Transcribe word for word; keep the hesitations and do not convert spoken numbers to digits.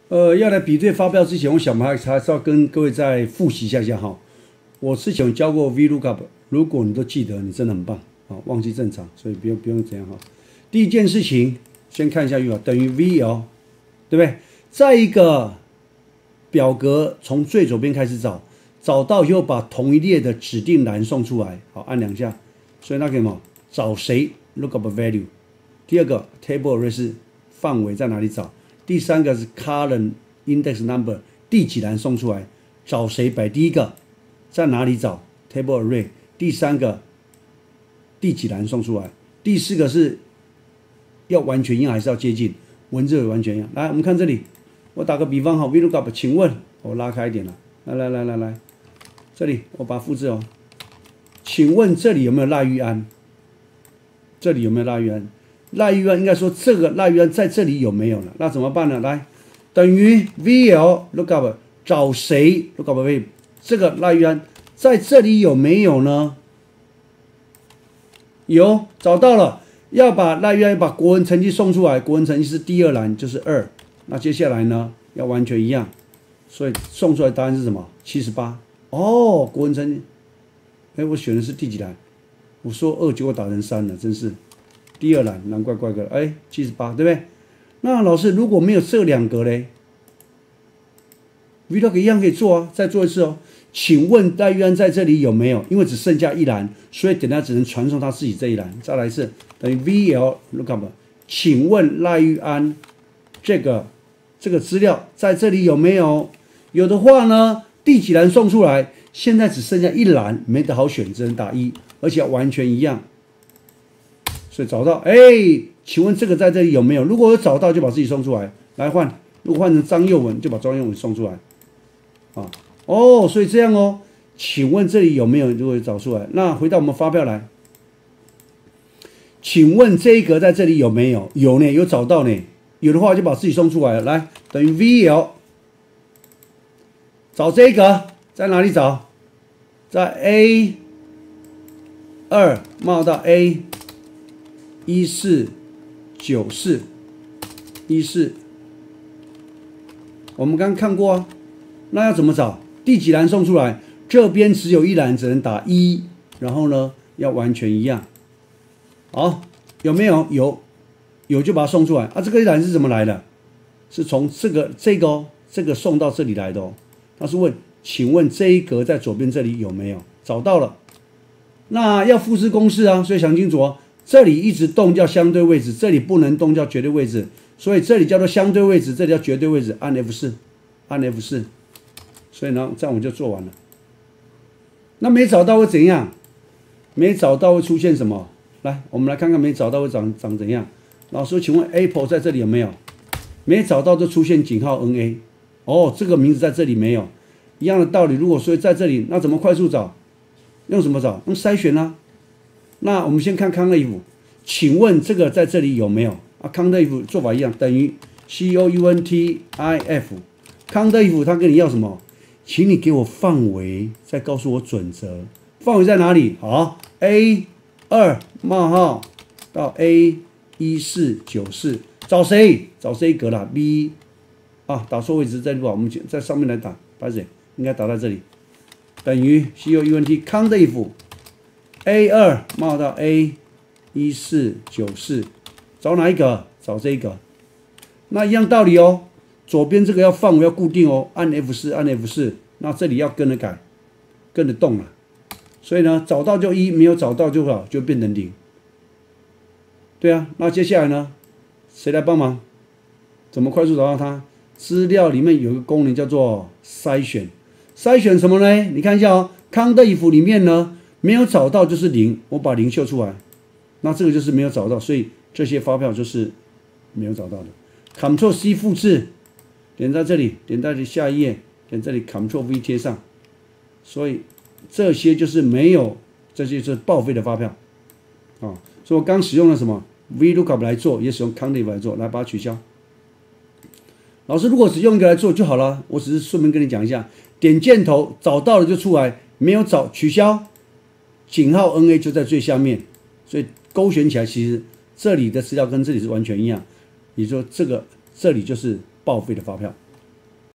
呃，要来比对发票之前，我想还还是要跟各位再复习一下下哈。我之前有教过 VLOOKUP， 如果你都记得，你真的很棒啊，忘记正常，所以不用不用这样哈。第一件事情，先看一下语法等于 V L， 对不对？再一个表格从最左边开始找，找到以后把同一列的指定栏送出来，好，按两下，所以那个什么找谁 lookup value。第二个 table array 是范围在哪里找？第三个是 current index number 第几栏送出来，找谁摆第一个，在哪里找 table array。第三个第几栏送出来，第四个是要完全一样还是要接近，文字完全一样。来，我们看这里，我打个比方哈 ，VLOOKUP， 请问我拉开一点了，来来来来来，这里我把它复制哦，请问这里有没有赖玉安？这里有没有赖玉安？赖玉安应该说这个赖玉安在这里有没有呢？那怎么办呢？来，等于 V L lookup 找谁 lookup value 这个赖玉安在这里有没有呢？有，找到了。要把赖玉安把国文成绩送出来，国文成绩是第二栏，就是二。那接下来呢，要完全一样，所以送出来答案是什么？七十八。哦，国文成绩，哎，我选的是第几栏？我说二，结果打成三了，真是。第二栏，难怪怪个，哎，七十八，对不对？那老师如果没有这两个嘞 ，VLOOKUP 一样可以做啊，再做一次哦。请问赖玉安在这里有没有？因为只剩下一栏，所以等下只能传送他自己这一栏。再来一次，等于 V L lookup， 请问赖玉安这个这个资料在这里有没有？有的话呢，第几栏送出来？现在只剩下一栏，没得好选，只能打一，而且要完全一样。所以找到，哎，请问这个在这里有没有？如果有找到，就把自己送出来，来换。如果换成张佑文，就把张佑文送出来。啊，哦，所以这样哦。请问这里有没有？如果有找出来，那回到我们发票来。请问这一格在这里有没有？有呢，有找到呢。有的话就把自己送出来了。来，等于 V L 找这一格在哪里找？在 A 二冒到 A。一四九四一四，我们刚刚看过啊，那要怎么找？第几栏送出来？这边只有一栏，只能打一，然后呢要完全一样。好，有没有？有，有就把它送出来啊。这个一栏是怎么来的？是从这个这个哦，这个送到这里来的哦。他是问，请问这一格在左边这里有没有？找到了，那要复制公式啊，所以想清楚哦。这里一直动叫相对位置，这里不能动叫绝对位置，所以这里叫做相对位置，这里叫绝对位置。按 F 四， 按 F 四， 所以呢，这样我就做完了。那没找到会怎样？没找到会出现什么？来，我们来看看没找到会长长怎样。老师，请问 Apple 在这里有没有？没找到就出现井号 N A。哦，这个名字在这里没有。一样的道理，如果说在这里，那怎么快速找？用什么找？用筛选啊。那我们先看康乐if，请问这个在这里有没有啊？康乐if做法一样，等于 C O U N T I F。康乐if它跟你要什么？请你给我范围，再告诉我准则。范围在哪里？好 ，A 二冒号到 A 一四九四，找谁？找这一格啦 ，B 啊，打错位置在不好，我们在上面来打，拍谁？应该打在这里，等于 C O U N T 康乐if。A 二冒到 A 一四九四，找哪一个？找这一个。那一样道理哦，左边这个要范围要固定哦，按 F 四， 按 F 四， 那这里要跟着改，跟着动了。所以呢，找到就一，没有找到就好，就变成零。对啊，那接下来呢，谁来帮忙？怎么快速找到它？资料里面有一个功能叫做筛选，筛选什么呢？你看一下哦，康乐if里面呢。没有找到就是零，我把零秀出来，那这个就是没有找到，所以这些发票就是没有找到的。Ctrl C 复制，点在这里，点在下一页，点这里 Ctrl V 贴上，所以这些就是没有，这些就是报废的发票啊。所以我刚使用了什么 VLOOKUP 来做，也使用 COUNTIF 来做，来把它取消。老师如果只用一个来做就好了，我只是顺便跟你讲一下，点箭头找到了就出来，没有找取消。井号 N A 就在最下面，所以勾选起来，其实这里的资料跟这里是完全一样，也就是说这个这里就是报废的发票。